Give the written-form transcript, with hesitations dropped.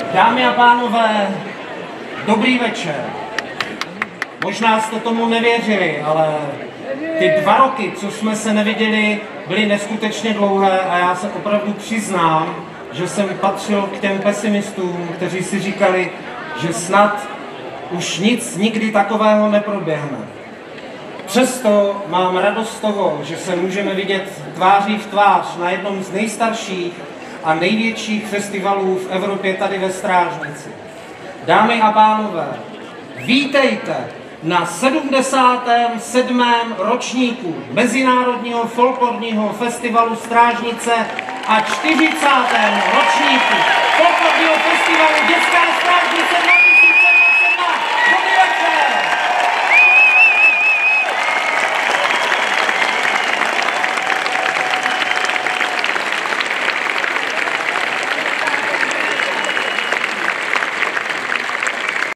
Dámy a pánové, dobrý večer. Možná jste tomu nevěřili, ale ty 2 roky, co jsme se neviděli, byly neskutečně dlouhé a já se opravdu přiznám, že jsem patřil k těm pesimistům, kteří si říkali, že snad už nic nikdy takového neproběhne. Přesto mám radost z toho, že se můžeme vidět tváří v tvář na jednom z nejstarších a největších festivalů v Evropě tady ve Strážnici. Dámy a pánové, vítejte na 77. ročníku Mezinárodního folklorního festivalu Strážnice a 40. ročníku